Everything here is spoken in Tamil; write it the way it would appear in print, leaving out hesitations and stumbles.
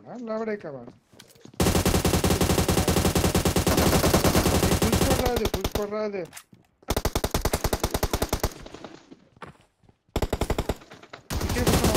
लवड़े का बात पुश कर रहा है पीछे